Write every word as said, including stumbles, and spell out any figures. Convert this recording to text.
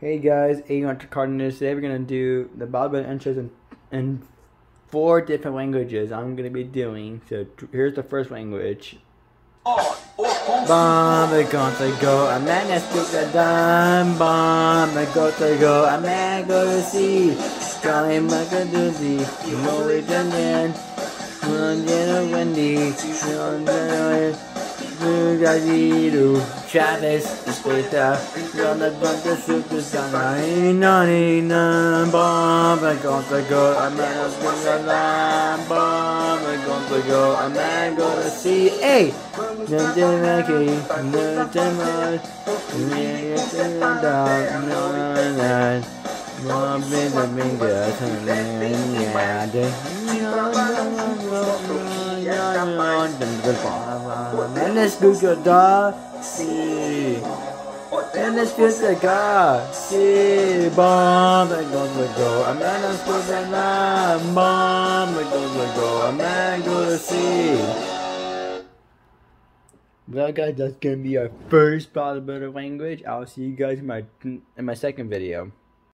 Hey guys, A Cardinals. Today we're gonna do the Bible entries in, in four different languages. I'm gonna be doing. So here's the first language. Bomb, it goes to go. A man that speaks a dime. Bomb, it goes to go. A man go to see. Johnny Macadoozy, Norwegian, London, Wendy, Travis, Esqueta, Ronald Bunker, Super Sana, Nani, Nan, Bomb, I got to go, a man of the lamb, Bomb, I got to go, a man go to see, hey, Nothing like it, nothing much, nothing down, no, no, Mom, been the fingers, and yeah, and let's do your dog. See. And let's do the God. See. Bomb. I go to go. A man is good and I'm bomb. I go to go. A man go to see. Well, guys, that's gonna be our first Bible language. I'll see you guys in my in my second video.